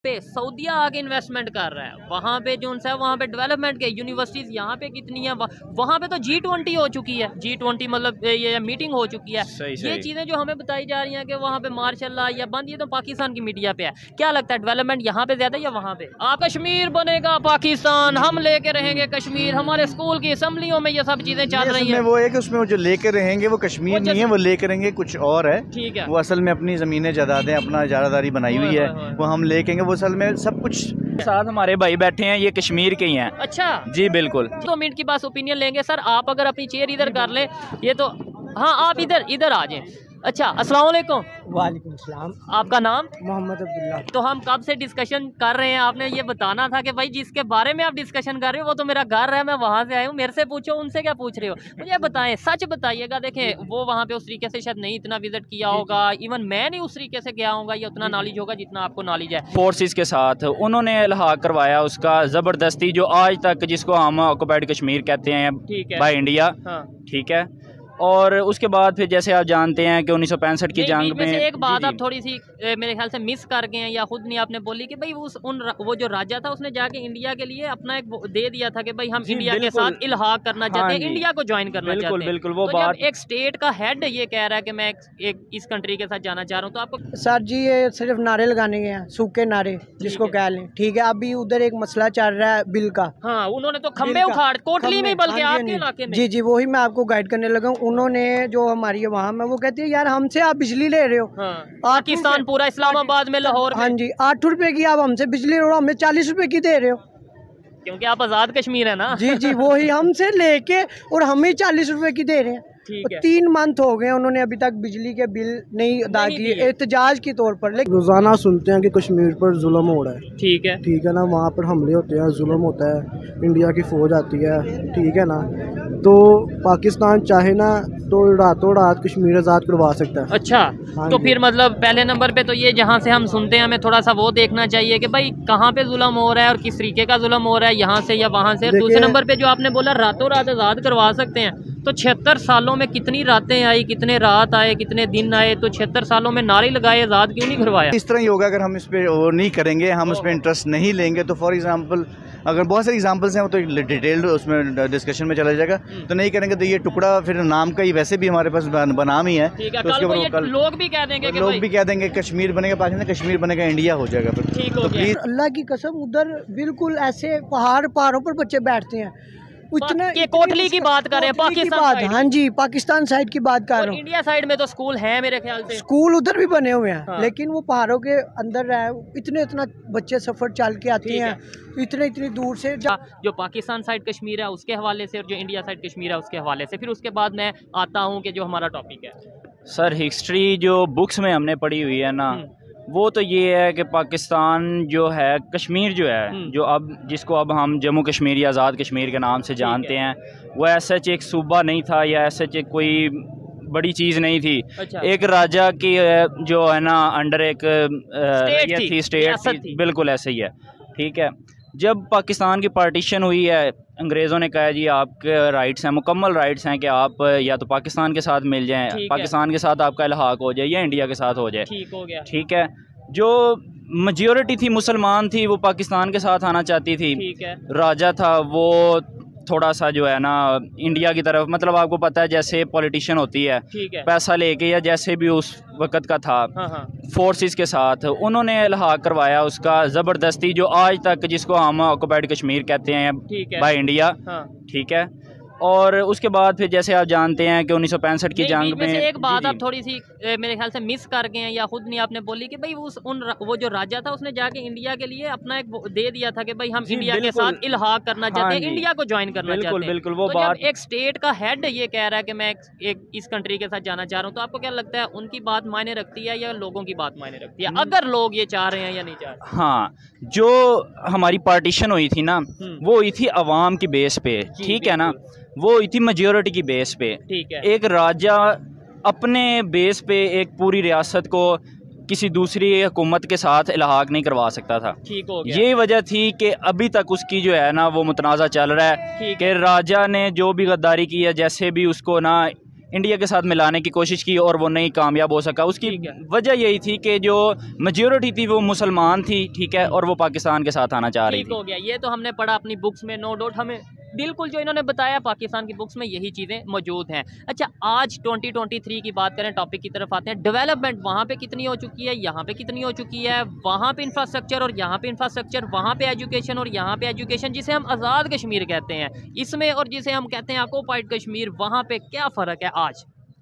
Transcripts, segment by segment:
पे सऊदीया आगे इन्वेस्टमेंट कर रहा है, वहाँ पे जो है वहाँ पे डेवलपमेंट के यूनिवर्सिटीज़ यहाँ पे कितनी है, वहाँ पे तो G20 हो चुकी है, G20 मतलब ये मीटिंग हो चुकी है। ये चीज़ें जो हमें बताई जा रही हैं कि वहाँ पे मार्शल या बंद, ये तो पाकिस्तान की मीडिया पे है। क्या लगता है डेवलपमेंट यहाँ पे ज़्यादा या वहाँ पे? आप कश्मीर बनेगा पाकिस्तान, हम लेके रहेंगे कश्मीर, हमारे स्कूल की असम्बलियों में ये सब चीज़ें चल रही हैं। वो है कि उसमें जो लेके रहेंगे वो कश्मीर नहीं है, वो लेके रहेंगे कुछ और है। ठीक है, वो असल में अपनी ज़मीनें जायदादें अपना इजारादारी बनाई हुई है, वो हम लेकेंगे। वो असल में सब कुछ साथ हमारे भाई बैठे हैं, ये कश्मीर के ही हैं। अच्छा जी बिल्कुल। 2 मिनट की बात ओपिनियन लेंगे सर, आप अगर अपनी चेयर इधर कर ले, ये तो हाँ आप इधर आ जाएं। अच्छा, अस्सलाम वालेकुम। वालेकुम सलाम। आपका नाम? मोहम्मद अब्दुल्ला। तो हम कब से डिस्कशन कर रहे हैं, आपने ये बताना था कि भाई जिसके बारे में आप डिस्कशन कर रहे हो वो तो मेरा घर है, मैं वहाँ से आया हूँ, मेरे से पूछो, उनसे क्या पूछ रहे हो? मुझे बताएं, सच बताइएगा। देखें वो वहाँ पे उस तरीके से शायद नहीं इतना विजिट किया होगा, इवन मैं नहीं उस तरीके से गया होगा या उतना नॉलेज होगा जितना आपको नॉलेज है। फोर्सेस के साथ उन्होंने इल्हाक करवाया उसका ज़बरदस्ती, जो आज तक जिसको हम ऑक्युपाइड कश्मीर कहते हैं बाय इंडिया। ठीक है। और उसके बाद फिर जैसे आप जानते हैं कि 1965 की जंग में एक बात आप थोड़ी सी मेरे ख्याल से मिस कर गए हैं या खुद नहीं आपने बोली कि भाई वो जो राजा था उसने जाके इंडिया के लिए अपना एक दे दिया था कि भाई हम इंडिया के साथ इल्हाक करना चाहते हैं, इंडिया को ज्वाइन करना चाहते हैं। बिल्कुल वो तो बात, जब एक स्टेट का हेड ये कह रहा है कि मैं एक इस कंट्री के साथ जाना चाह रहा हूँ, तो आपको सर जी ये सिर्फ नारे लगाने के हैं, सूखे नारे जिसको कह लें। ठीक है, अभी उधर एक मसला चल रहा है बिल का। हाँ, उन्होंने तो खंबे उखाड़ कोटली में, बल्कि आपके इलाके में। जी जी वही मैं आपको गाइड करने लगा हूँ। उन्होंने जो हमारी वहाँ में वो कहती है यार हमसे आप बिजली ले रहे हो। पाकिस्तान पूरा इस्लामाबाद में, लाहौर में। हाँ जी, 8 रुपए की आप हमसे बिजली ले रहे हो, हमें 40 रुपए की दे रहे हो, क्योंकि आप आज़ाद कश्मीर है ना। जी जी वही हमसे लेके और हमें 40 रुपए की दे रहे हैं। 3 मंथ हो गए उन्होंने अभी तक बिजली के बिल नहीं अदा किए, एहतजाज के तौर पर। लेकिन रोजाना सुनते हैं कि कश्मीर पर जुल्म हो रहा है। ठीक है ना, वहाँ पर हमले होते हैं, जुल्म होता है, इंडिया की फौज आती है, ठीक है ना। तो पाकिस्तान चाहे ना तो रातों रात कश्मीर आज़ाद करवा सकता है। अच्छा, तो फिर मतलब पहले नंबर पे तो ये जहाँ से हम सुनते हैं हमें थोड़ा सा वो देखना चाहिए कि भाई कहाँ पे जुल्म हो रहा है और किस तरीके का जुल्म हो रहा है, यहाँ से या वहाँ से। दूसरे नंबर पे जो आपने बोला रातों रात आज़ाद करवा सकते हैं, तो 76 सालों में कितनी रातें आई, कितने रात आए, कितने दिन आए, तो 76 सालों में नारे लगाए, आज़ाद क्यों नहीं करवाया? इस तरह ही होगा अगर हम इस पे वो नहीं करेंगे, हम उस पर इंटरेस्ट नहीं लेंगे। तो फॉर एग्जांपल अगर बहुत सारे एग्जांपल्स हैं, वो तो डिटेल्ड उसमें डिस्कशन में चला जाएगा। तो नहीं करेंगे तो ये टुकड़ा फिर नाम का ही वैसे भी हमारे पास बनाम ही है। तो उसके लोग भी कह देंगे कि लोग भी कह देंगे कश्मीर बनेगा पाकिस्तान, कश्मीर बनेगा इंडिया हो जाएगा फिर। ठीक हो गया। अल्लाह की कसम उधर बिल्कुल ऐसे पहाड़ों पर बच्चे बैठते हैं, इतना कोटली की बात कर रहे हैं, पाकिस्तान। हाँ जी, पाकिस्तान साइड की बात कर रहा हूँ। इंडिया साइड में तो स्कूल है मेरे ख्याल से, स्कूल उधर भी बने हुए हैं। लेकिन वो पहाड़ों के अंदर है, इतना बच्चे सफर चल के आते हैं, इतनी दूर से। जो पाकिस्तान साइड कश्मीर है उसके हवाले से और जो इंडिया साइड कश्मीर है उसके हवाले से, फिर उसके बाद मैं आता हूँ कि जो हमारा टॉपिक है सर, हिस्ट्री जो बुक्स में हमने पढ़ी हुई है ना, वो तो ये है कि पाकिस्तान जो है, कश्मीर जो है, जो अब जिसको अब हम जम्मू कश्मीर या आज़ाद कश्मीर के नाम से जानते हैं, वो ऐसा एक सूबा नहीं था या ऐसा कोई बड़ी चीज़ नहीं थी। अच्छा। एक राजा की जो है ना अंडर एक स्टेट थी, बिल्कुल ऐसे ही है। ठीक है, जब पाकिस्तान की पार्टीशन हुई है, अंग्रेज़ों ने कहा जी आपके राइट्स हैं, मुकम्मल राइट्स हैं कि आप या तो पाकिस्तान के साथ मिल जाएं, पाकिस्तान के साथ आपका इल्हाक हो जाए या इंडिया के साथ हो जाए। ठीक हो गया। ठीक है, जो मेजॉरिटी थी मुसलमान थी, वो पाकिस्तान के साथ आना चाहती थी। ठीक है, राजा था वो थोड़ा सा जो है ना इंडिया की तरफ, मतलब आपको पता है जैसे पॉलिटिशियन होती है, पैसा लेके या जैसे भी उस वक़्त का था, फोर्सेस के साथ उन्होंने इल्हाक करवाया उसका ज़बरदस्ती, जो आज तक जिसको हम ऑक्युपाइड कश्मीर कहते हैं बाय इंडिया। ठीक है। और उसके बाद फिर जैसे आप जानते हैं कि 1965 की जंग में एक बात आप थोड़ी सी मेरे ख्याल से मिस कर गए हैं या खुद नहीं आपने बोली कि भाई वो जो राजा था उसने जाके इंडिया के लिए अपना एक दे दिया था कि भाई हम इंडिया के साथ इल्हाक करना चाहते हैं, इंडिया को ज्वाइन करना चाहते हैं। बिल्कुल वो तो बात, जब एक स्टेट का हेड ये कह रहा है कि मैं एक इस कंट्री के साथ जाना चाह रहा हूँ, तो आपको क्या लगता है उनकी बात मायने रखती है या लोगों की बात मायने रखती है, अगर लोग ये चाह रहे हैं या नहीं चाह रहे? हाँ, जो हमारी पार्टीशन हुई थी ना, वो हुई थी अवाम की बेस पे। ठीक है ना, वो हुई थी मेजॉरिटी की बेस पे। ठीक है, एक राजा अपने बेस पे एक पूरी रियासत को किसी दूसरी हुकूमत के साथ इल्हाक नहीं करवा सकता था। ठीक हो गया। ये वजह थी कि अभी तक उसकी जो है ना वो मुतनाज़ा चल रहा है कि राजा ने जो भी गद्दारी की है, जैसे भी उसको ना इंडिया के साथ मिलाने की कोशिश की और वो नहीं कामयाब हो सका। उसकी वजह यही थी कि जो मेजॉरिटी थी वो मुसलमान थी, ठीक है, और वो पाकिस्तान के साथ आना चाह रही थी। हो गया, ये तो हमने पढ़ा अपनी बुक्स में, नो डाउट, हमें बिल्कुल जो इन्होंने बताया पाकिस्तान की बुक्स में यही चीज़ें मौजूद हैं। अच्छा, आज 2023 की बात करें, टॉपिक की तरफ आते हैं। डेवलपमेंट वहाँ पे कितनी हो चुकी है, यहाँ पे कितनी हो चुकी है, वहाँ पे इंफ्रास्ट्रक्चर और यहाँ पे इंफ्रास्ट्रक्चर, वहाँ पे एजुकेशन और यहाँ पे एजुकेशन, जिसे हम आज़ाद कश्मीर कहते हैं इसमें, और जिसे हम कहते हैं ऑक्युपाइड कश्मीर, वहाँ पे क्या फ़र्क है आज?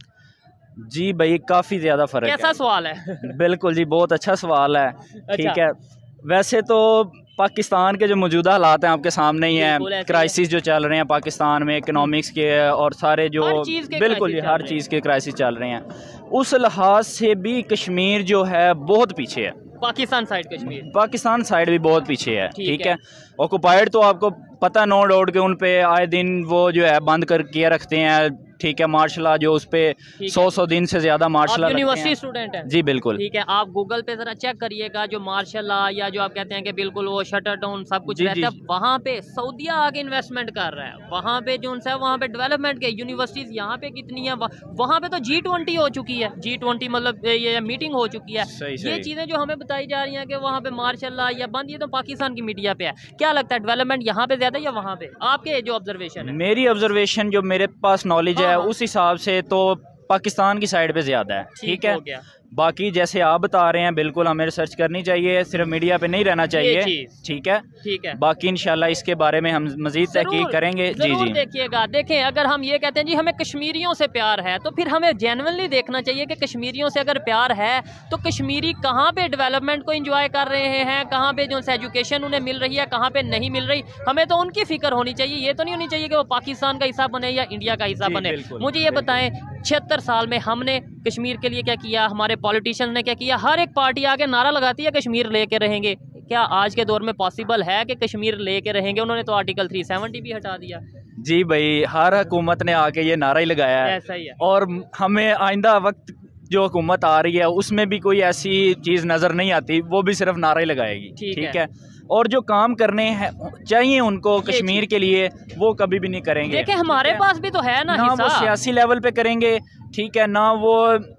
जी भाई, काफ़ी ज़्यादा फ़र्क है। कैसा सवाल है? बिल्कुल जी, बहुत अच्छा सवाल है। ठीक है, वैसे तो पाकिस्तान के जो मौजूदा हालात हैं आपके सामने ही हैं, क्राइसिस जो चल रहे हैं पाकिस्तान में, इकोनॉमिक्स के और सारे जो बिल्कुल हर चीज़ के क्राइसिस चल रहे हैं, उस लिहाज से भी कश्मीर जो है बहुत पीछे है। पाकिस्तान साइड कश्मीर, पाकिस्तान साइड भी बहुत पीछे है। ठीक है, ऑक्युपाइड तो आपको पता, नो डाउट के उन पे आए दिन वो जो है बंद कर किए रखते हैं। ठीक है, मार्शल लॉ जो उस पे 100 दिन से ज़्यादा मार्शल लॉ। यूनिवर्सिटी स्टूडेंट है? जी बिल्कुल। ठीक है, आप गूगल पे ज़रा चेक करिएगा, जो मार्शल लॉ या जो आप कहते हैं कि बिल्कुल वो शटर डाउन सब कुछ रहता है, वहाँ पे सऊदीया आगे इन्वेस्टमेंट कर रहा है। वहाँ पे जो है वहाँ पे डेवलपमेंट के यूनिवर्सिटीज़ यहाँ पे कितनी है, वहाँ पे तो G20 हो चुकी है। G20 मतलब ये मीटिंग हो चुकी है। ये चीज़ें जो हमें बताई जा रही हैं कि वहाँ पे मार्शल लॉ या बंद, ये तो पाकिस्तान की मीडिया पे है। क्या लगता है, डेवलपमेंट यहाँ पे ज़्यादा या वहाँ पे? आपके जो ऑब्जर्वेशन है? मेरी ऑब्जर्वेशन, जो मेरे पास नॉलेज है, उस हिसाब से तो पाकिस्तान की साइड पे ज़्यादा है। ठीक है, बाकी जैसे आप बता रहे हैं, बिल्कुल हमें रिसर्च करनी चाहिए, सिर्फ मीडिया पे नहीं रहना चाहिए। ठीक है, बाकी इंशाल्लाह इसके बारे में हम मजीद तहकीक करेंगे। जी देखिएगा, देखें, अगर हम ये कहते हैं जी हमें कश्मीरियों से प्यार है, तो फिर हमें जेन्युइनली देखना चाहिए कि कश्मीरियों से अगर प्यार है तो कश्मीरी कहाँ पे डेवलपमेंट को एंजॉय कर रहे हैं, कहाँ पे जो एजुकेशन उन्हें मिल रही है, कहाँ पे नहीं मिल रही। हमें तो उनकी फिक्र होनी चाहिए, ये तो नहीं होनी चाहिए कि वो पाकिस्तान का हिस्सा बने या इंडिया का हिस्सा बने। मुझे ये बताएं, 76 साल में हमने कश्मीर के लिए क्या किया, हमारे पॉलिटिशियन ने क्या किया? हर एक पार्टी आके नारा लगाती है कश्मीर लेके रहेंगे। क्या आज के दौर में पॉसिबल है कि कश्मीर लेके रहेंगे? उन्होंने तो आर्टिकल 370 भी हटा दिया। जी भाई, हर हुकूमत ने आके ये नारा ही लगाया है। ऐसा ही है। और हमें आइंदा वक्त जो हुकूमत आ रही है उसमें भी कोई ऐसी चीज़ नज़र नहीं आती, वो भी सिर्फ नारा ही लगाएगी। ठीक है, और जो काम करने हैं चाहिए उनको कश्मीर के लिए, वो कभी भी नहीं करेंगे। देखिए, हमारे पास भी तो है ना वो सियासी लेवल पे करेंगे, ठीक है ना, वो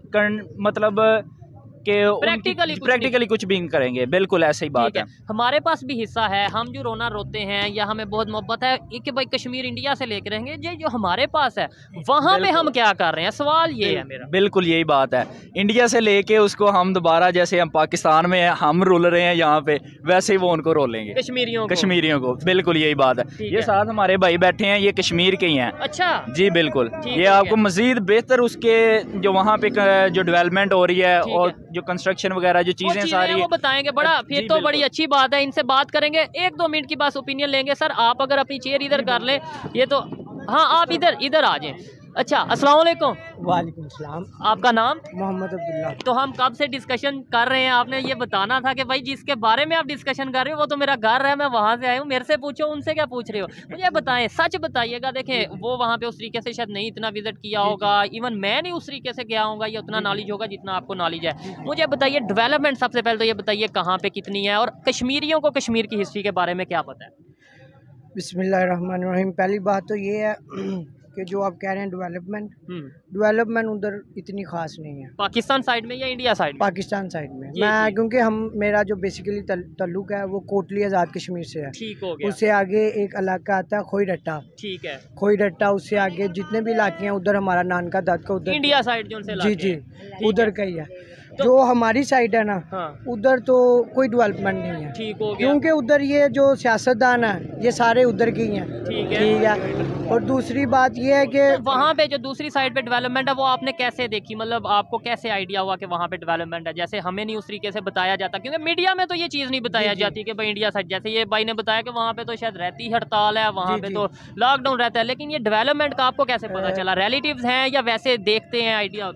मतलब कि प्रैक्टिकली कुछ भी करेंगे। बिल्कुल ऐसे ही बात है। हमारे पास भी हिस्सा है, हम जो रोना रोते हैं या हमें बहुत मोहब्बत है कि भाई कश्मीर इंडिया से लेकर रहेंगे, ये जो हमारे पास है वहाँ पे हम क्या कर रहे हैं, सवाल ये है मेरा। बिल्कुल यही बात है, इंडिया से लेके उसको हम दोबारा, जैसे हम पाकिस्तान में हम रोल रहे हैं यहाँ पे, वैसे ही वो उनको रोलेंगे कश्मीरियों को। बिल्कुल यही बात है। ये साथ हमारे भाई बैठे हैं, ये कश्मीर के ही हैं। अच्छा जी बिल्कुल, ये आपको मजीद बेहतर उसके जो वहाँ पे जो डेवलपमेंट हो रही है और जो कंस्ट्रक्शन वगैरह जो चीजें सारी वो बताएंगे। बड़ा फिर तो बड़ी अच्छी बात है, इनसे बात करेंगे, 1-2 मिनट की बस ओपिनियन लेंगे। सर, आप अगर अपनी चेयर इधर कर लें, ये तो हाँ, आप इधर आ जाएं। अच्छा, अस्सलाम वालेकुम। वालेकुम सलाम। आपका नाम? मोहम्मद अब्दुल्ला। तो हम कब से डिस्कशन कर रहे हैं, आपने ये बताना था कि भाई जिसके बारे में आप डिस्कशन कर रहे हो वो तो मेरा घर है, मैं वहाँ से आया हूँ, मेरे से पूछो, उनसे क्या पूछ रहे हो? मुझे बताएं, सच बताइएगा। देखें, वो वहाँ पे उस तरीके से शायद नहीं इतना विजिट किया होगा, इवन मैं नहीं उस तरीके से गया होगा, या उतना नॉलेज होगा जितना आपको नॉलेज है। मुझे बताइए, डेवलपमेंट सबसे पहले तो ये बताइए कहाँ पे कितनी है, और कश्मीरियों को कश्मीर की हिस्ट्री के बारे में क्या पता है? बिस्मिल्लाहिर्रहमानिर्रहीम। पहली बात तो ये है कि जो आप कह रहे हैं डेवलपमेंट उधर इतनी खास नहीं है। पाकिस्तान साइड में या इंडिया साइड? पाकिस्तान साइड में। क्योंकि मेरा जो बेसिकली ताल्लुक है वो कोटली आज़ाद कश्मीर से है। ठीक हो गया। उससे आगे एक इलाका आता है खोई रट्टा। ठीक है। खोई रट्टा, उससे आगे जितने भी इलाके हैं उधर हमारा नानका दाद का उधर इंडिया साइड जो जी उधर का ही है। जो हमारी साइड है ना, उधर तो कोई डेवलपमेंट नहीं है। ठीक हो गया। क्योंकि उधर ये जो सियासतदान है ये सारे उधर के ही हैं। ठीक है। और दूसरी बात ये है कि वहाँ पे जो दूसरी साइड पे डेवलपमेंट है वो आपने कैसे देखी, मतलब आपको कैसे आइडिया हुआ कि वहाँ पे डेवलपमेंट है? जैसे हमें नहीं उस तरीके से बताया जाता, क्योंकि मीडिया में तो ये चीज़ नहीं बताया जाती कि भाई इंडिया साइड, जैसे ये भाई ने बताया कि वहाँ पे तो शायद रहती हड़ताल है, वहाँ पे तो लॉकडाउन रहता है, लेकिन ये डेवलपमेंट का आपको कैसे पता चला? रिलेटिव्स हैं या वैसे देखते हैं, आइडिया होता है?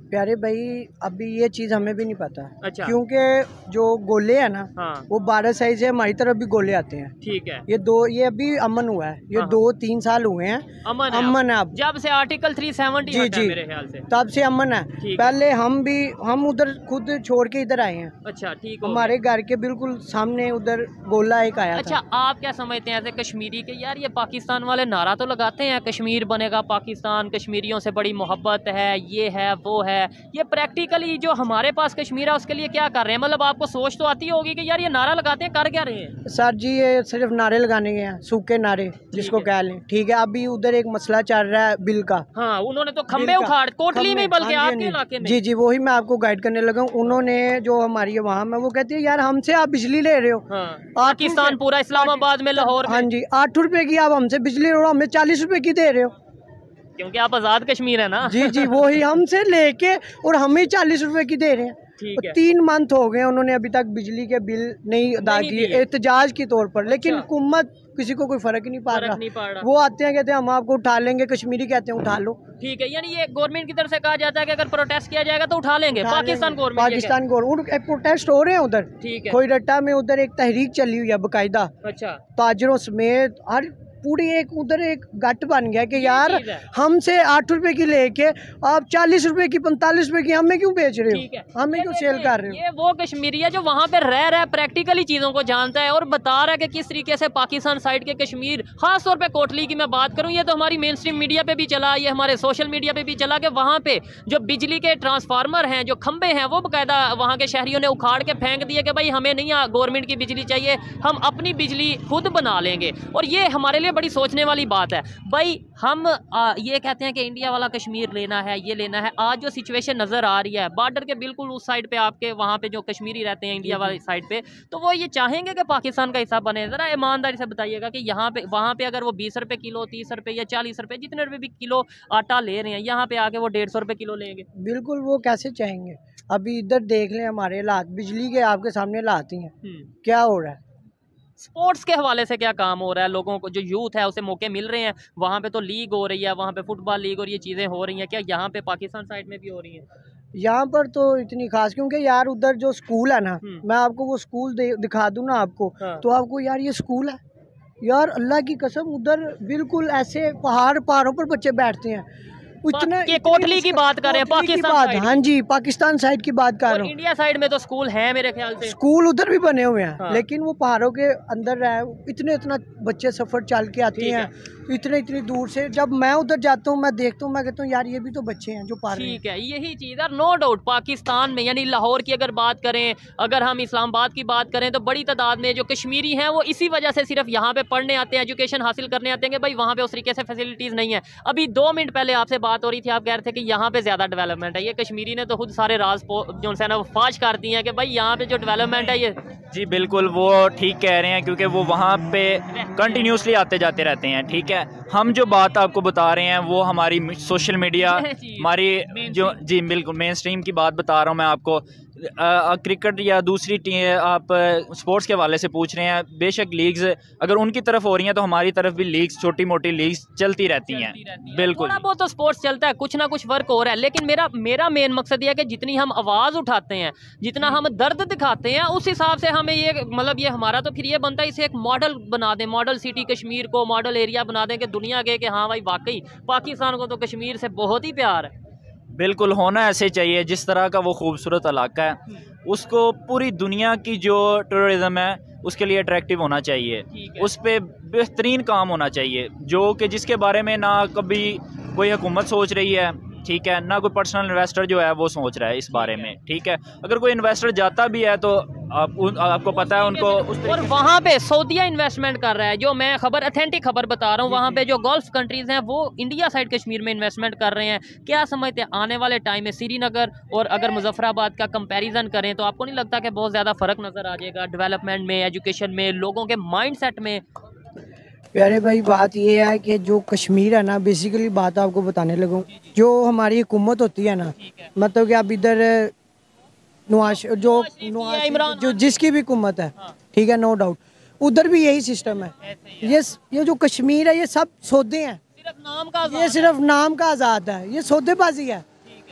प्यारे भाई अभी ये चीज़ हमें भी नहीं पता। अच्छा। क्योंकि जो गोले हैं ना, हाँ। वो 12 साइज है, हमारी तरफ भी गोले आते हैं। ठीक है। ये अभी अमन हुआ है, ये 2-3 साल हुए हैं। अमन है अब, जब से आर्टिकल 370 जी हटा है मेरे ख्याल से तब से अमन है। पहले हम उधर खुद छोड़ के इधर आए हैं। अच्छा, ठीक। हमारे घर के बिल्कुल सामने उधर गोला एक आया अच्छा था। आप क्या समझते हैं ऐसे कश्मीरी के, यार ये पाकिस्तान वाले नारा तो लगाते हैं कश्मीर बनेगा पाकिस्तान, कश्मीरियों से बड़ी मोहब्बत है, ये है वो है, ये प्रैक्टिकली जो हमारे पास कश्मीर है उसके लिए क्या कर रहे हैं? मतलब आपको सोच तो आती होगी कि यार ये नारा लगाते हैं, कर क्या रहे हैं? सर जी ये सिर्फ नारे लगाने के हैं, सूखे नारे जिसको कह लें। ठीक है, अभी उधर एक मसला चल रहा है बिल का। हाँ, उन्होंने तो खंबे उखाड़ कोटली में, बल्कि आपके इलाके में। जी जी वही मैं आपको गाइड करने लगा हूँ। उन्होंने जो हमारी वहाँ में वो कहती है यार हमसे आप बिजली ले रहे हो। हाँ, पाकिस्तान पूरा इस्लामाबाद में, लाहौर में। हाँ जी 8 रुपए की आप हमसे बिजली ले रहे हो, हमें 40 रुपए की दे रहे हो। क्योंकि आप आज़ाद कश्मीर है ना। जी जी वही हमसे लेके और हमें 40 रुपए की दे रहे हैं। ठीक है। 3 मंथ हो गए उन्होंने अभी तक बिजली के बिल नहीं अदा किए एहतजाज के तौर पर। लेकिन हुकूमत किसी को कोई फर्क ही नहीं पड़ रहा। वो आते हैं कहते हैं हम आपको उठा लेंगे, कश्मीरी कहते हैं उठा लो। ठीक है, यानी ये गवर्नमेंट की तरफ से कहा जाता है कि अगर प्रोटेस्ट किया जाएगा तो उठा लेंगे। पाकिस्तान गवर्नमेंट प्रोटेस्ट हो रहे हैं उधर। ठीक है। कोई रट्टा में उधर एक तहरीक चली हुई है बाकायदा। अच्छा। ताजरों समेत हर पूरी एक उधर एक गट बन गया कि यार हमसे 8 रुपए की लेके आप 40 रुपए की 45 रुपए की हमें क्यों बेच रहे हो, हमें क्यों सेल कर रहे हो? ये वो कश्मीरी है जो वहाँ पे रह रहा है, प्रैक्टिकली चीज़ों को जानता है और बता रहा है कि किस तरीके से पाकिस्तान साइड के कश्मीर, खास तौर पे कोटली की मैं बात करूँ, ये तो हमारी मेन स्ट्रीम मीडिया पे भी चला, ये हमारे सोशल मीडिया पे भी चला कि वहाँ पे जो बिजली के ट्रांसफार्मर हैं, जो खंबे हैं, वो बाकायदा वहाँ के शहरियों ने उखाड़ के फेंक दिए कि भाई हमें नहीं गवर्नमेंट की बिजली चाहिए, हम अपनी बिजली खुद बना लेंगे। और ये हमारे लिए बड़ी सोचने वाली बात है भाई। हम ये कहते हैं कि इंडिया वाला कश्मीर लेना है, ये लेना है। आज जो सिचुएशन नज़र आ रही है बॉर्डर के बिल्कुल उस साइड पे, आपके वहाँ पे जो कश्मीरी रहते हैं इंडिया वाली साइड पे, तो वो ये चाहेंगे कि पाकिस्तान का हिस्सा बने। ज़रा ईमानदारी से बताइएगा कि यहाँ पे वहाँ पे अगर वो 20 रुपये किलो, 30 रुपये या 40 रुपये, जितने रुपये भी किलो आटा ले रहे हैं, यहाँ पे आके वो 150 रुपये किलो लेंगे। बिल्कुल वो कैसे चाहेंगे? अभी इधर देख लें हमारे हालात, बिजली के आपके सामने हालात ही हैं। क्या हो रहा है? स्पोर्ट्स के हवाले से क्या काम हो रहा है? लोगों को जो यूथ है उसे मौके मिल रहे हैं? वहाँ पे तो लीग हो रही है, वहाँ पे फुटबॉल लीग और ये चीज़ें हो रही हैं, क्या यहाँ पे पाकिस्तान साइड में भी हो रही हैं? यहाँ पर तो इतनी खास, क्योंकि यार उधर जो स्कूल है ना, मैं आपको वो स्कूल दिखा दूँ ना आपको, तो आपको यार ये स्कूल है यार, अल्लाह की कसम उधर बिल्कुल ऐसे पहाड़ों पर बच्चे बैठते हैं। इतना कोटली की बात कर रहे हैं, पाकिस्तान। हाँ जी पाकिस्तान साइड की बात कर रहा हूँ। इंडिया साइड में तो स्कूल है मेरे ख्याल से, स्कूल उधर भी बने हुए हैं। लेकिन वो पहाड़ों के अंदर है, इतना बच्चे सफर चल के आते हैं इतनी दूर से। जब मैं उधर जाता हूँ मैं देखता हूँ, मैं कहता हूँ यार ये भी तो बच्चे हैं जो पढ़ रहे हैं। ठीक है, यही चीज़ है। नो डाउट पाकिस्तान में, यानी लाहौर की अगर बात करें, अगर हम इस्लामाबाद की बात करें, तो बड़ी तादाद में जो कश्मीरी हैं वो इसी वजह से सिर्फ यहाँ पे पढ़ने आते हैं, एजुकेशन हासिल करने आते हैं कि भाई वहाँ पे उस तरीके से फैसिलिटीज़ नहीं है। अभी 2 मिनट पहले आपसे बात हो रही थी, आप कह रहे थे कि यहाँ पे ज़्यादा डेवलपमेंट है। ये कश्मीरी ने तो खुद सारे राज जो है ना वो फाश कर दिए हैं कि भाई यहाँ पे जो डेवलपमेंट है ये। जी बिल्कुल वो ठीक कह रहे हैं, क्योंकि वो वहाँ पे कंटिन्यूसली आते जाते रहते हैं। ठीक है, हम जो बात आपको बता रहे हैं वो हमारी सोशल मीडिया, हमारी जो जी बिल्कुल मेन स्ट्रीम की बात बता रहा हूँ मैं आपको। क्रिकेट या दूसरी टीम आप स्पोर्ट्स के हवाले से पूछ रहे हैं, बेशक लीग्स अगर उनकी तरफ हो रही हैं तो हमारी तरफ भी लीग्स, छोटी मोटी लीग्स चलती रहती हैं। बिल्कुल थोड़ा बहुत तो स्पोर्ट्स चलता है, कुछ ना कुछ वर्क हो रहा है। लेकिन मेरा मेन मकसद ये है कि जितनी हम आवाज़ उठाते हैं, जितना हम दर्द दिखाते हैं, उस हिसाब से हमें ये मतलब ये हमारा तो फिर ये बनता है, इसे एक मॉडल बना दें, मॉडल सिटी कश्मीर को मॉडल एरिया बना दें कि दुनिया के कि हाँ भाई वाकई पाकिस्तान को तो कश्मीर से बहुत ही प्यार है। बिल्कुल होना ऐसे चाहिए। जिस तरह का वो खूबसूरत इलाका है उसको पूरी दुनिया की जो टूरिज़्म है उसके लिए अट्रैक्टिव होना चाहिए, उस पर बेहतरीन काम होना चाहिए, जो कि जिसके बारे में ना कभी कोई हुकूमत सोच रही है, ठीक है, ना कोई पर्सनल इन्वेस्टर जो है वो सोच रहा है इस बारे में। ठीक है, अगर कोई इन्वेस्टर जाता भी है तो आपको पता है उनको और वहाँ पे सऊदीया इन्वेस्टमेंट कर रहा है। जो मैं अथेंटिक खबर बता रहा हूँ, वहाँ पे जो गल्फ कंट्रीज़ हैं वो इंडिया साइड कश्मीर में इन्वेस्टमेंट कर रहे हैं। क्या समझते हैं आने वाले टाइम में श्रीनगर और अगर मुजफ्फराबाद का कंपैरिजन करें तो आपको नहीं लगता कि बहुत ज़्यादा फ़र्क नज़र आ जाएगा डेवलपमेंट में, एजुकेशन में, लोगों के माइंड सेट में? प्यारे भाई बात ये है कि जो कश्मीर है ना, बेसिकली बात आपको बताने लगूँ, जो हमारी हुकूमत होती है ना, मतलब कि अब इधर जो जिसकी भी हुकूमत है, ठीक है, नो डाउट उधर भी यही सिस्टम है। ये जो कश्मीर है ये सब सौदे हैं, ये सिर्फ नाम का आज़ाद है, ये सौदेबाजी है।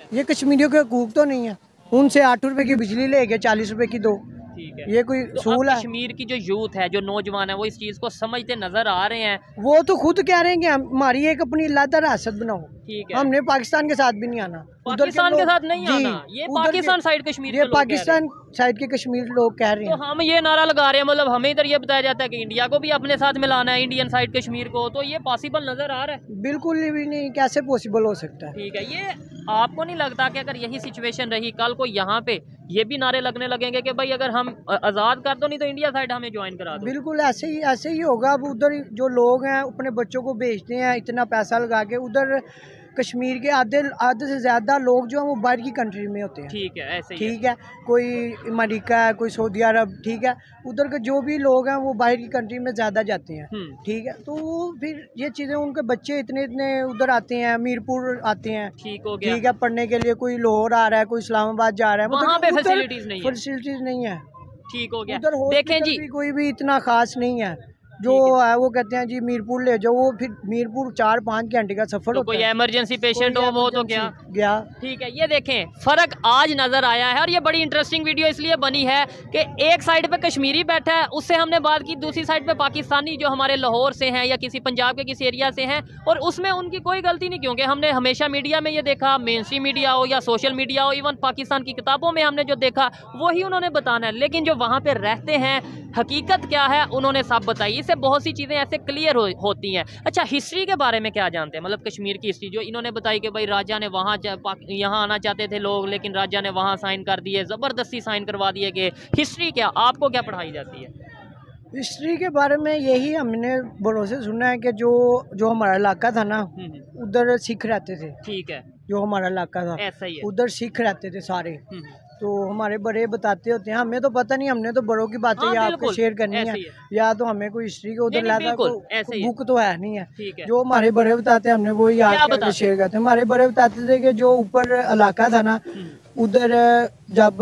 ये कश्मीरियों के हकूक तो नहीं है, उनसे 8 रुपए की बिजली ले गए, 40 रुपए की दो। ठीक है, ये कोई तो सूल है? कश्मीर की जो यूथ है, जो नौजवान है, वो इस चीज को समझते नजर आ रहे हैं। वो तो खुद कह रहे हैं कि हमारी एक अपनी अल्लाह रासत बनाओ, ठीक है, हमने पाकिस्तान के साथ भी नहीं आना, पाकिस्तान के साथ नहीं आना। ये उधर पाकिस्तान साइड कश्मीर ये के लोग कह रहे पाकिस्तान साइड के कश्मीर लोग कह रहे हैं। हैं। तो हम ये नारा लगा रहे हैं, मतलब हमें इधर ये बताया जाता है कि इंडिया को भी अपने साथ मिलाना है, इंडियन साइड कश्मीर को, तो ये पॉसिबल नजर आ रहा है? बिल्कुल भी नहीं, कैसे पॉसिबल हो सकता है? ठीक है, ये आपको नहीं लगता कि अगर यही सिचुएशन रही कल को यहाँ पे ये भी नारे लगने लगेंगे कि भाई अगर हम आज़ाद कर दो, नहीं तो इंडिया साइड हमें ज्वाइन करा दो? बिल्कुल ऐसे ही होगा। अब उधर जो लोग हैं अपने बच्चों को भेजते हैं इतना पैसा लगा के, उधर कश्मीर के आधे से ज़्यादा लोग जो हैं वो बाहर की कंट्री में होते हैं। ठीक है, ऐसे ही ठीक है, कोई अमेरिका है, कोई सऊदी अरब, ठीक है, उधर के जो भी लोग हैं वो बाहर की कंट्री में ज़्यादा जाते हैं। ठीक है, तो वो फिर ये चीज़ें, उनके बच्चे इतने उधर आते हैं, मीरपुर आते हैं, ठीक हो गया, ठीक है, पढ़ने के लिए, कोई लाहौर आ रहा है, कोई इस्लामाबाद जा रहा है, वहाँ पे फैसिलिटीज नहीं है। ठीक हो गया, उधर देखें जी, कोई भी इतना खास नहीं है। जो है वो कहते हैं जी मीरपुर ले जाओ, वो फिर मीरपुर 4-5 घंटे का सफर तो होता कोई है। इमरजेंसी पेशेंट हो वो तो क्या गया। ठीक है, ये देखें फर्क आज नजर आया है। और ये बड़ी इंटरेस्टिंग वीडियो इसलिए बनी है कि एक साइड पे कश्मीरी बैठा है, उससे हमने बात की, दूसरी साइड पे पाकिस्तानी जो हमारे लाहौर से हैं या किसी पंजाब के किसी एरिया से हैं, और उसमें उनकी कोई गलती नहीं, क्योंकि हमने हमेशा मीडिया में ये देखा, मेन स्ट्रीम मीडिया हो या सोशल मीडिया हो, इवन पाकिस्तान की किताबों में हमने जो देखा वही उन्होंने बताना है। लेकिन जो वहाँ पे रहते हैं हकीकत क्या है उन्होंने सब बताई। इससे बहुत सी चीज़ें ऐसे क्लियर होती हैं। अच्छा, हिस्ट्री के बारे में क्या जानते हैं, मतलब कश्मीर की हिस्ट्री जो इन्होंने बताई कि भाई राजा ने वहाँ यहाँ आना चाहते थे लोग, लेकिन राजा ने वहाँ साइन कर दिए, ज़बरदस्ती साइन करवा दिए गए। हिस्ट्री क्या आपको क्या पढ़ाई जाती है? हिस्ट्री के बारे में यही हमने बड़ों से सुना है कि जो हमारा इलाका था ना, उधर सिख रहते थे। ठीक है, जो हमारा इलाका था ऐसा ही है, उधर सिख रहते थे सारे। तो हमारे बड़े बताते होते हैं, हमें तो पता नहीं, हमने तो बड़ों की बातें या आपको शेयर करनी है या तो हमें कोई हिस्ट्री के उधर लाता बुक तो है नहीं है। जो हमारे बड़े बताते हैं हमने वो याद शेयर करते हैं। हमारे बड़े बताते थे कि जो ऊपर इलाका था ना, उधर जब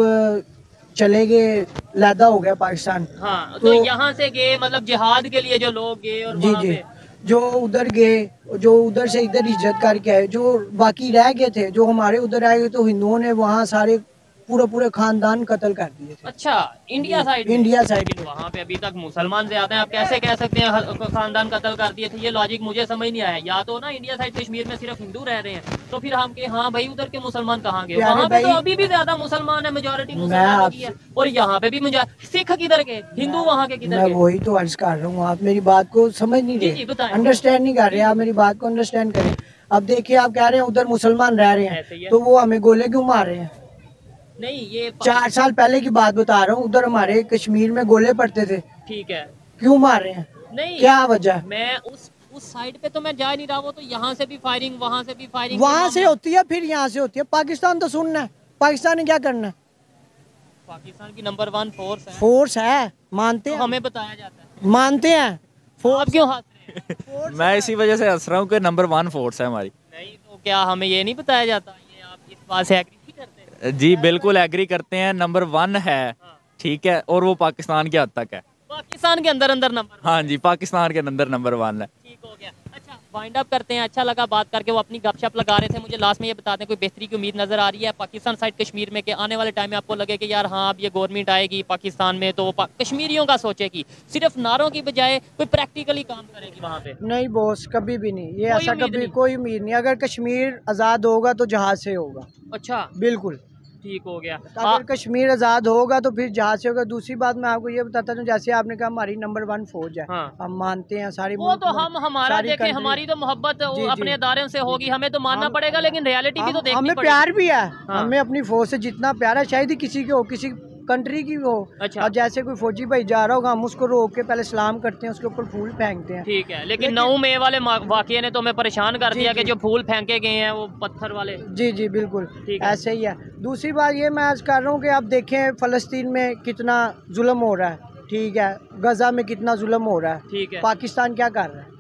चले गए, लैदा हो गया पाकिस्तान। हाँ, तो यहाँ से गए, मतलब जिहाद के लिए जो लोग गए, और जी जो उधर गए, जो उधर से इधर हिजरत करके आए, जो बाकी रह गए थे, जो हमारे उधर आए गए, तो हिंदुओं ने वहाँ सारे पूरे खानदान कत्ल कर दिए थे। अच्छा, इंडिया साइड वहाँ पे अभी तक मुसलमान ज्यादा हैं, आप कैसे कह सकते हैं खानदान कत्ल कर दिए थे? ये लॉजिक मुझे समझ नहीं आया। या तो ना इंडिया साइड कश्मीर में सिर्फ हिंदू रह रहे हैं, तो फिर हम के हाँ भाई उधर के मुसलमान कहाँ गए? वहाँ पे तो अभी भी ज्यादा मुसलमान है, मेजोरिटी मुसलमान है, और यहाँ पे भी सिख किधर गए, हिंदू वहाँ के किधर गए? वही तो अर्ज कर रहा हूँ, आप मेरी बात को समझ नहीं रहे, अंडरस्टैंड नहीं कर रहे, आप मेरी बात को अंडरस्टैंड करें। अब देखिए, आप कह रहे हैं उधर मुसलमान रह रहे हैं, तो वो हमें गोले क्यों मार रहे हैं? नहीं, ये 4 साल पहले की बात बता रहा हूँ, उधर हमारे कश्मीर में गोले पड़ते थे। ठीक है, क्यों मार रहे हैं? नहीं, क्या वजह? मैं उस साइड पे तो मैं जा नहीं रहा, वो तो यहाँ से भी फायरिंग, वहाँ से भी फायरिंग, वहाँ से होती है, फिर यहाँ से होती है। पाकिस्तान तो सुनना है, पाकिस्तान ने क्या करना है? पाकिस्तान की नंबर 1 फोर्स है, मानते हैं, हमें बताया जाता है, मानते हैं। आप क्यों हंस रहे हैं? मैं इसी वजह से हंस रहा हूँ कि नंबर 1 फोर्स है हमारी। नहीं तो क्या हमें ये नहीं बताया जाता? ये आप इस बात से एग्री नहीं करते? जी बिल्कुल एग्री करते हैं, नंबर 1 है। ठीक है, और वो पाकिस्तान के हद तक है, पाकिस्तान के अंदर नंबर। हाँ जी, पाकिस्तान के अंदर नंबर 1 है। ठीक हो गया। अच्छा, वाइंड अप करते हैं। अच्छा लगा बात करके, वो अपनी गपशप लगा रहे थे। मुझे लास्ट में ये बता दें, कोई बेहतरी की उम्मीद नजर आ रही है पाकिस्तान साइड कश्मीर में, कि आने वाले टाइम में आपको लगे कि यार हाँ अब ये गवर्नमेंट आएगी पाकिस्तान में तो कश्मीरियों का सोचेगी, सिर्फ नारों की बजाय कोई प्रैक्टिकली काम करेगी वहाँ पे? नहीं बॉस, कभी भी नहीं, ये ऐसा कभी कोई उम्मीद नहीं। अगर कश्मीर आज़ाद होगा तो जहाज से होगा। अच्छा, बिल्कुल ठीक हो गया। अगर कश्मीर आज़ाद होगा तो फिर जहाँ से होगा। दूसरी बात मैं आपको ये बताता हूँ, जैसे आपने कहा हमारी नंबर 1 फौज है, हम मानते हैं सारी, वो तो हमारा देखें, हमारी तो मोहब्बत अपने अदारे से होगी, हमें तो मानना पड़ेगा, लेकिन रियलिटी भी तो देखनी हमें पड़ेगी। प्यार भी है, हमें अपनी फौज से जितना प्यार है, शायद ही किसी के हो, किसी कंट्री की हो। अच्छा, और जैसे कोई फौजी भाई जा रहा होगा, हम उसको रोक के पहले सलाम करते हैं, उसके ऊपर फूल फेंकते हैं। ठीक है, लेकिन 9 मई वाले वाकये ने तो हमें परेशान कर दिया कि जो फूल फेंके गए हैं वो पत्थर वाले। जी बिल्कुल ऐसे ही है। दूसरी बात ये मैं आज कर रहा हूँ कि आप देखें फ़लस्तीन में कितना जुल्म हो रहा है, ठीक है, गजा में कितना जुल्म हो रहा है, ठीक है, पाकिस्तान क्या कर रहा है?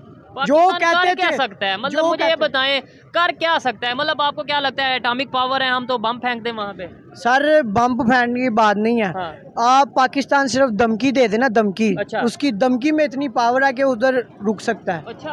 जो कहते क्या सकता है, मतलब मुझे ये बताएं, कर क्या सकता है? मतलब आपको क्या लगता है, एटॉमिक पावर है, हम तो बम फेंक दें वहाँ पे? सर, बम फेंकने की बात नहीं है। आप पाकिस्तान सिर्फ धमकी दे देना, धमकी। अच्छा। उसकी धमकी में इतनी पावर है कि उधर रुक सकता है। अच्छा,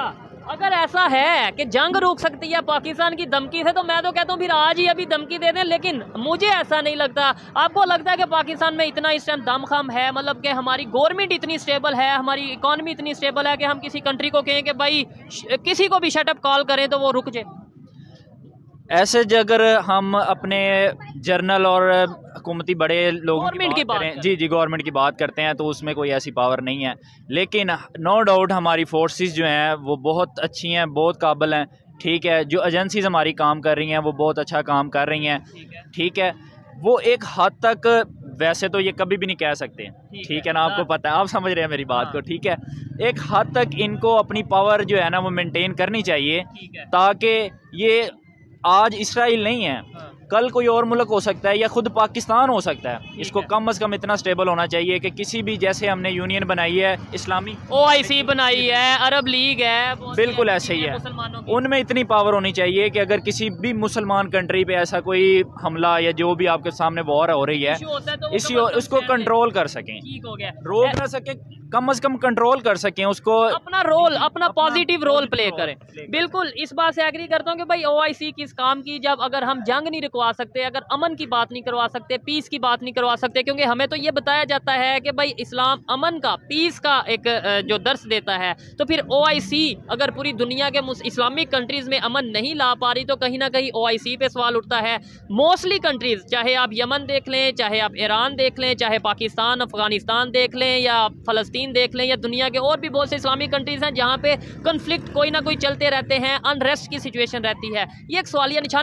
अगर ऐसा है कि जंग रुक सकती है पाकिस्तान की धमकी से, तो मैं तो कहता हूँ फिर आज ही अभी धमकी दे दें, लेकिन मुझे ऐसा नहीं लगता। आपको लगता है कि पाकिस्तान में इतना इस टाइम दमखम है, मतलब कि हमारी गवर्नमेंट इतनी स्टेबल है, हमारी इकॉनमी इतनी स्टेबल है कि हम किसी कंट्री को कहें कि भाई किसी को भी शटअप कॉल करें तो वो रुक जाए? ऐसे अगर हम अपने जर्नल और हुकूमती बड़े लोगों की बात करें, जी गवर्नमेंट की बात करते हैं, तो उसमें कोई ऐसी पावर नहीं है। लेकिन नो डाउट हमारी फोर्सेस जो हैं वो बहुत अच्छी हैं, बहुत काबिल हैं, ठीक है। जो एजेंसीज हमारी काम कर रही हैं वो बहुत अच्छा काम कर रही हैं, ठीक है। वो एक हद तक, वैसे तो ये कभी भी नहीं कह सकते, ठीक है ना, आपको पता है, आप समझ रहे हैं मेरी बात को, ठीक है। एक हद तक इनको अपनी पावर जो है ना वो मेंटेन करनी चाहिए, ताकि ये आज इसराइल नहीं है, कल कोई और मुल्क हो सकता है या खुद पाकिस्तान हो सकता है। इसको कम से कम इतना स्टेबल होना चाहिए कि किसी भी, जैसे हमने यूनियन बनाई है, इस्लामी OIC बनाई है, अरब लीग है, बिल्कुल ऐसे ही है, उनमें इतनी पावर होनी चाहिए कि अगर किसी भी मुसलमान कंट्री पे ऐसा कोई हमला या जो भी आपके सामने वॉर हो रही है, इसी उसको कंट्रोल कर सकें, रोक ना सके, कम से कम कंट्रोल कर सकें उसको, अपना रोल, अपना पॉजिटिव रोल प्ले करें। बिल्कुल इस बात से एग्री करता हूँ कि भाई OIC किस काम की, जब अगर हम जंग नहीं रुकवा सकते, अगर अमन की बात नहीं करवा सकते, पीस की बात नहीं करवा सकते, क्योंकि हमें तो ये बताया जाता है कि भाई इस्लाम अमन का, पीस का एक जो दर्स देता है, तो फिर OIC अगर पूरी दुनिया के इस्लामिक कंट्रीज़ में अमन नहीं ला पा रही, तो कहीं ना कहीं OIC पे सवाल उठता है। मोस्टली कंट्रीज़, चाहे आप यमन देख लें, चाहे आप ईरान देख लें, चाहे पाकिस्तान अफगानिस्तान देख लें, या फ़लस्तीन देख लें, या दुनिया के और भी बहुत से इस्लामिक कंट्रीज़ हैं जहाँ पे कन्फ्लिक्ट कोई ना कोई चलते रहते हैं, अनरेस्ट की सिचुएशन रहती है। ये एक सवालिया निशान।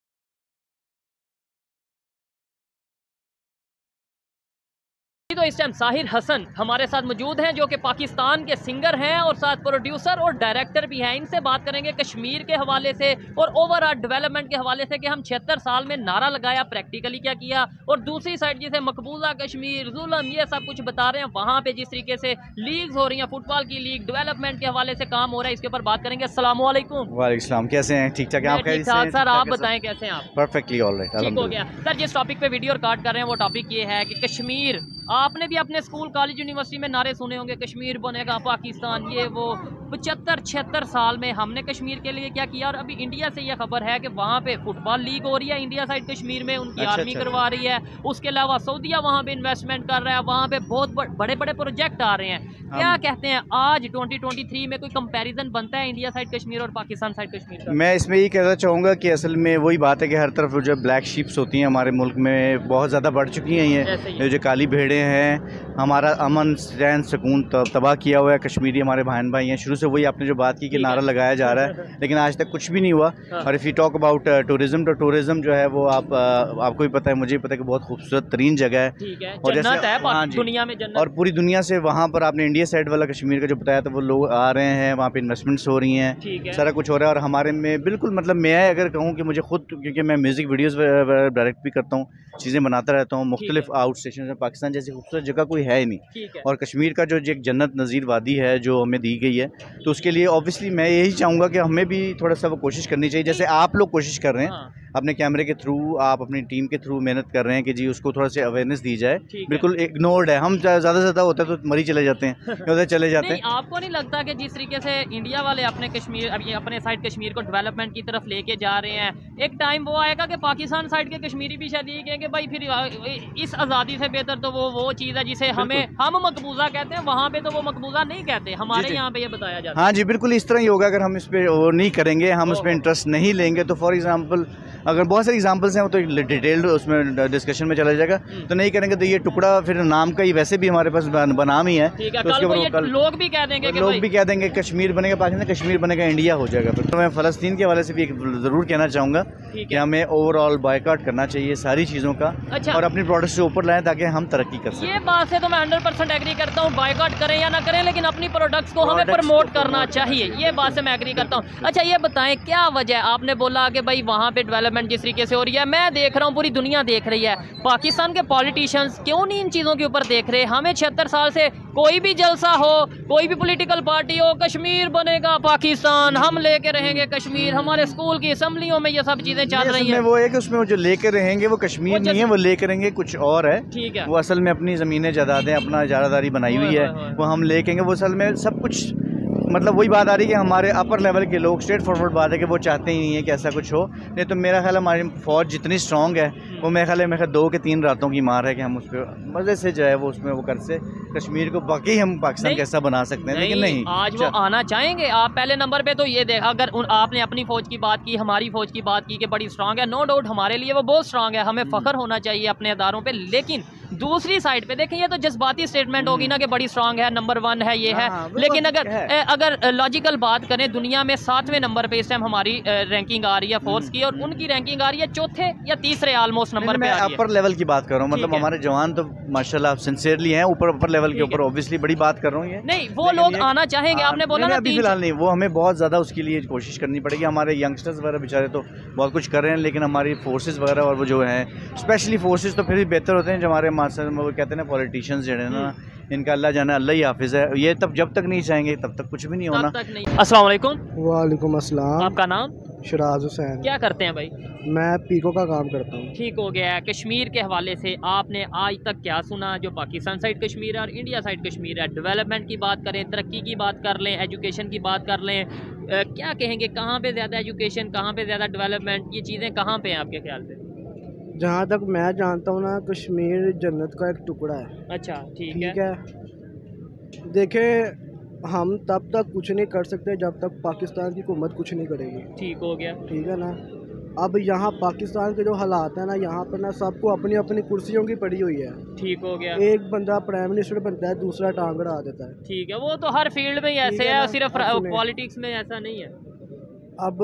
तो इस टाइम साहिर हसन हमारे साथ मौजूद हैं, जो कि पाकिस्तान के सिंगर हैं और साथ प्रोड्यूसर और डायरेक्टर भी हैं। इनसे बात करेंगे कश्मीर के हवाले से और ओवरऑल डेवलपमेंट के हवाले से कि हम 76 साल में नारा लगाया, प्रैक्टिकली क्या किया, और दूसरी साइड जिसे मकबूजा कश्मीर, जुल्म, ये सब कुछ बता रहे हैं। वहाँ पे जिस तरीके से लीग्स हो रही हैं, फुटबॉल की लीग, डेवलपमेंट के हवाले से काम हो रहा है, इसके ऊपर बात करेंगे। अस्सलाम वालेकुम। वालेकुम, कैसे हैं? ठीक ठाक हैं आप? ठीक ठाक सर, आप बताएं कैसे हैं आप? परफेक्टली ऑलराइट, ठीक हो गया सर। जिस टॉपिक पे वीडियो रिकॉर्ड कर रहे हैं वो टॉपिक ये है कि कश्मीर, आपने भी अपने स्कूल, कॉलेज, यूनिवर्सिटी में नारे सुने होंगे, कश्मीर बनेगा पाकिस्तान, ये वो। 75-76 साल में हमने कश्मीर के लिए क्या किया, और अभी इंडिया से ये खबर है कि वहाँ पे फुटबॉल लीग हो रही है, इंडिया साइड कश्मीर में उनकी आर्मी करवा रही है। उसके अलावा सऊदीया वहाँ पे इन्वेस्टमेंट कर रहा है, वहाँ पे बहुत बड़े बड़े प्रोजेक्ट आ रहे हैं। क्या कहते हैं, आज 2023 में कोई कंपैरिजन बनता है इंडिया साइड कश्मीर और पाकिस्तान साइड कश्मीर का? मैं इसमें ये कहना चाहूँगा कि असल में वही बात है कि हर तरफ जो ब्लैक शीप्स होती हैं हमारे मुल्क में बहुत ज़्यादा बढ़ चुकी हैं। ये जो काली भेड़ें हैं, हमारा अमन चैन सुकून तबाह किया हुआ है। कश्मीरी हमारे बहन भाई हैं, शुरू से वही आपने जो बात की कि नारा लगाया जा रहा है, लेकिन आज तक कुछ भी नहीं हुआ। और if you talk about tourism, तो टूरिज़्म जो है वो आपको भी पता है, मुझे भी पता है कि बहुत खूबसूरत तरीन जगह है, और जैसे हाँ जी, दुनिया में जन्नत, और पूरी दुनिया से वहाँ पर आपने इंडिया साइड वाला कश्मीर का जो बताया था, वो लोग आ रहे हैं, वहाँ पे इन्वेस्टमेंट्स हो रही हैं, सारा कुछ हो रहा है। और हमारे में बिल्कुल, मतलब मैं अगर कहूँ कि मुझे खुद, क्योंकि मैं म्यूज़िक वीडियोज़ डायरेक्ट भी करता हूँ, चीज़ें बनाता रहता हूँ, मुख्तलिफ आउट स्टेशन में, पाकिस्तान जैसी खूबसूरत जगह कोई है ही नहीं। और कश्मीर का जो एक जन्नत नज़ीर वादी है जो हमें दी गई है, तो उसके लिए ऑब्वियसली मैं यही चाहूँगा कि हमें भी थोड़ा सा वो कोशिश करनी चाहिए, जैसे आप लोग कोशिश कर रहे हैं अपने कैमरे के थ्रू, आप अपनी टीम के थ्रू मेहनत कर रहे हैं कि जी उसको थोड़ा सा अवेयरनेस दी जाए। बिल्कुल इग्नोर्ड है, हम ज़्यादा से ज़्यादा होता है तो मरी चले जाते हैं, उधर चले जाते हैं। आपको नहीं लगता कि जिस तरीके से इंडिया वाले अपने कश्मीर, अभी अपने साइड कश्मीर को डेवलपमेंट की तरफ लेके जा रहे हैं, एक टाइम वो आएगा कि पाकिस्तान साइड के कश्मीरी भी शायद ये कहेंगे भाई फिर इस आज़ादी से बेहतर तो वो चीज़ है जिसे हम मकबूजा कहते हैं, वहाँ पे तो वो मकबूजा नहीं कहते, हमारे यहाँ पे ये बताया जाता है। हाँ जी, बिल्कुल इस तरह ही होगा। अगर हम इस पर वो नहीं करेंगे, हम उस पर इंटरेस्ट नहीं लेंगे, तो फॉर एग्जांपल अगर बहुत सारे एग्जांपल्स हैं, वो तो डिटेल्ड उसमें डिस्कशन में चला जाएगा, तो नहीं करेंगे तो ये टुकड़ा फिर नाम का ही वैसे भी हमारे पास बनाम ही है, तो उसके ऊपर लोग भी कह देंगे, कश्मीर बनेगा पाकिस्तान, कश्मीर बनेगा इंडिया हो जाएगा। फिर तो मैं फ़लस्तीन के हवाले से भी ज़रूर कहना चाहूँगा कि हमें ओवरऑल बॉयकॉट करना चाहिए सारी चीज़ों का, और अपनी प्रोडक्ट्स से ऊपर लाएं ताकि हम तरक्की कर सकें। ये बात से तो मैं 100% एग्री करता हूँ, बॉयकॉट करें या ना करें, लेकिन अपनी प्रोडक्ट्स को हमें प्रमोट करना चाहिए, ये बात से मैं एग्री करता हूँ। अच्छा ये बताएं, क्या वजह, आपने बोला कि भाई वहाँ पे डेवलपमेंट जिस तरीके से हो रही है, मैं देख रहा हूँ, पूरी दुनिया देख रही है, पाकिस्तान के पॉलिटिशियंस क्यों नहीं इन चीज़ों के ऊपर देख रहे? हमें 76 साल से कोई भी जलसा हो, कोई भी पॉलिटिकल पार्टी हो, कश्मीर बनेगा पाकिस्तान, हम लेके रहेंगे कश्मीर, हमारे स्कूल की असम्बलियों में ये सब चीज़ें चल रही हैं। वो है कि उसमें जो लेकर रहेंगे वो कश्मीर नहीं है, वो लेकर रहेंगे कुछ और है। ठीक है, वो असल में अपनी ज़मीनें जायदादें, अपना इजारादारी बनाई हुई है, वो हम लेकेंगे। वो असल में सब कुछ मतलब वही बात आ रही है कि हमारे अपर लेवल के लोग, स्ट्रेट फॉरवर्ड बात है कि वो चाहते ही नहीं है कि ऐसा कुछ हो। नहीं तो मेरा ख्याल हमारी फ़ौज जितनी स्ट्रॉन्ग है वो मेरे ख्याल है 2 के 3 रातों की मार है कि हम उस पर मज़े से जो है वो उसमें वो कर से कश्मीर को बाकी हम पाकिस्तान कैसा बना सकते हैं, लेकिन नहीं आज वो आना चाहेंगे। आप पहले नंबर पे तो ये देखा, अगर आपने अपनी फ़ौज की बात की, हमारी फ़ौज की बात की कि बड़ी स्ट्रांग है, नो डाउट हमारे लिए वो बहुत स्ट्रांग है, हमें फ़ख्र होना चाहिए अपने अदारों पे। लेकिन दूसरी साइड पे देखें, ये तो जज्बाती स्टेटमेंट होगी ना कि बड़ी स्ट्रांग है, नंबर 1 है, ये है। लेकिन अगर लॉजिकल बात करें, दुनिया में 7वें नंबर पे इस टाइम हमारी रैंकिंग आ रही है फोर्स की, और उनकी रैंकिंग आ रही है 4थे या 3रे ऑलमोस्ट नंबर पे आ रही है। अपर लेवल की बात कर रहा हूँ, मतलब हमारे जवान तो माशाल्लाह सिंसियरली हैं, ऊपर अपर लेवल के ऊपर, ऑब्वियसली बड़ी बात कर रहा हूँ ये। नहीं, वो लोग आना चाहेंगे, आपने बोला ना अभी फिलहाल नहीं, वो हमें बहुत ज़्यादा उसके लिए कोशिश करनी पड़ेगी। हमारे यंगस्टर्स वगैरह बेचारे तो बहुत कुछ कर रहे हैं, लेकिन हमारी फोर्सेस वगैरह और वो जो हैं स्पेशली फोर्सेस तो फिर भी बेहतर होते हैं। जो हमारे वो कहते हैं ना पॉलिटिशियंस जो है ना, इनका अल्लाह जाने, अल्लाह ही हाफिज़ है। ये तब जब तक नहीं चाहेंगे तब तक कुछ भी नहीं होना। अस्सलाम वालेकुम। वालेकुम अस्सलाम। आपका नाम? शराज हुसैन। क्या करते हैं भाई? मैं पीको का काम करता हूँ। ठीक हो गया है। कश्मीर के हवाले से आपने आज तक क्या सुना, जो पाकिस्तान साइड कश्मीर है और इंडिया साइड कश्मीर है? डेवलपमेंट की बात करें, तरक्की की बात कर लें, एजुकेशन की बात कर लें, क्या कहेंगे, कहाँ पे ज़्यादा एजुकेशन, कहाँ पे ज़्यादा डेवलपमेंट, ये चीज़ें कहाँ पे हैं आपके ख्याल से? जहाँ तक मैं जानता हूँ ना, कश्मीर जन्नत का एक टुकड़ा है। अच्छा, ठीक है। देखें, हम तब तक कुछ नहीं कर सकते जब तक पाकिस्तान की हुकूमत कुछ नहीं करेगी। ठीक हो गया। ठीक है ना। अब यहाँ पाकिस्तान के जो हालात है ना, यहाँ पर ना सबको अपनी अपनी कुर्सियों की पड़ी हुई है। ठीक हो गया। एक बंदा प्राइम मिनिस्टर बनता है, दूसरा टांग अड़ा देता है। ठीक है, वो तो हर फील्ड में ही ऐसे है, सिर्फ पॉलिटिक्स में ऐसा नहीं है। अब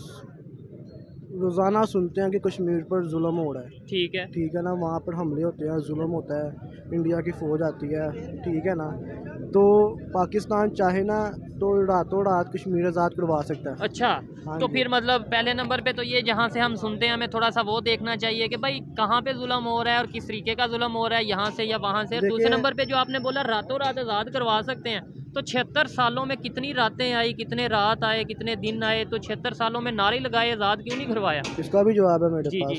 रोज़ाना सुनते हैं कि कश्मीर पर जुल्म हो रहा है। ठीक है। ठीक है ना, वहाँ पर हमले होते हैं, जुल्म होता है, इंडिया की फ़ौज आती है। ठीक है ना, तो पाकिस्तान चाहे ना तो रातों रात कश्मीर आज़ाद करवा सकता है। अच्छा, तो फिर मतलब पहले नंबर पे तो ये जहाँ से हम सुनते हैं, हमें थोड़ा सा वो देखना चाहिए कि भाई कहाँ पे जुल्म हो रहा है और किस तरीके का जुल्म हो रहा है, यहाँ से या वहाँ से। दूसरे नंबर पे जो आपने बोला रातों रात आज़ाद करवा सकते हैं, तो 76 सालों में कितनी रातें आई, कितने रात आए, कितने दिन आए, तो 76 सालों में नारे लगाए, आज़ाद क्यों नहीं करवाया? इसका भी जवाब है मेरे पास।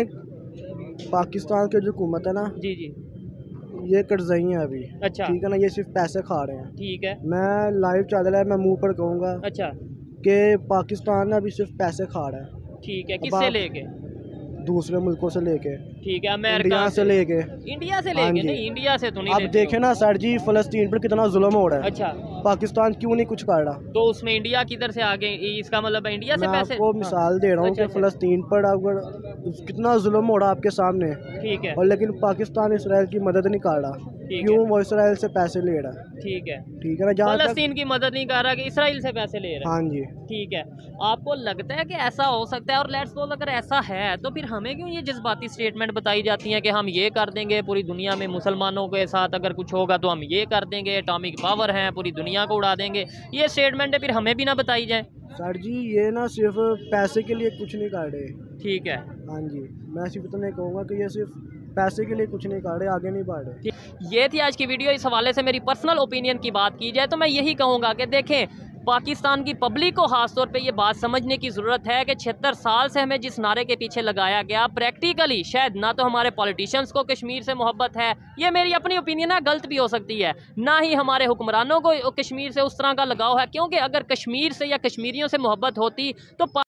देखें, पाकिस्तान की जो हुकूमत है ना, जी जी, ये कर्जई है अभी। अच्छा, ठीक है ना, ये सिर्फ पैसे खा रहे हैं। ठीक है। मैं लाइव चल रहा है, मैं मुंह पर कहूँगा अच्छा, कि पाकिस्तान अभी सिर्फ पैसे खा रहा है। ठीक है। किससे लेके? दूसरे मुल्कों से लेके। ठीक है, अमेरिका इंडिया से लेके। इंडिया से लेके? नहीं, इंडिया से तो नहीं। अब देखे ना सर जी, फ़लस्तीन पर कितना जुल्म हो रहा है। अच्छा, पाकिस्तान क्यों नहीं कुछ कर रहा? तो उसमें इंडिया किधर से आ गए? इसका मतलब है इंडिया से पैसे? आपको मिसाल दे रहा हूँ कि फ़लस्तीन पर अगर कितना जुल्म हो रहा है आपके सामने, ठीक है, और लेकिन पाकिस्तान इसराइल की मदद नहीं कर रहा। क्यों? वो इसराइल से पैसे ले रहा है। ठीक है। ठीक है ना, जहाँ फ़लस्तीन की मदद नहीं कर रहा कि इसराइल से पैसे ले रहा है। हाँ जी। ठीक है, आपको लगता है कि ऐसा हो सकता है? और लेट्स सपोज अगर ऐसा है तो फिर हमें क्यों ये जज्बाती स्टेटमेंट बताई जाती हैं कि हम ये कर देंगे, पूरी दुनिया में मुसलमानों के साथ अगर कुछ होगा तो हम ये कर देंगे, एटॉमिक पावर है, पूरी दुनिया को उड़ा देंगे, ये स्टेटमेंट है, फिर हमें भी ना बताई जाए? सर जी, ये ना सिर्फ पैसे के लिए कुछ नहीं कर रहे। ठीक है। हाँ जी, मैं सिर्फ इतना कहूँगा कि ये सिर्फ पैसे के लिए कुछ नहीं कर रहे, आगे नहीं बढ़ रहे। ये थी आज की वीडियो। इस हवाले से मेरी पर्सनल ओपिनियन की बात की जाए तो मैं यही कहूँगा कि देखें, पाकिस्तान की पब्लिक को खास तौर पे ये बात समझने की ज़रूरत है कि 76 साल से हमें जिस नारे के पीछे लगाया गया, प्रैक्टिकली शायद ना तो हमारे पॉलिटिशियंस को कश्मीर से मोहब्बत है, ये मेरी अपनी ओपिनियन है, गलत भी हो सकती है, ना ही हमारे हुक्मरानों को कश्मीर से उस तरह का लगाव है। क्योंकि अगर कश्मीर से या कश्मीरियों से मोहब्बत होती तो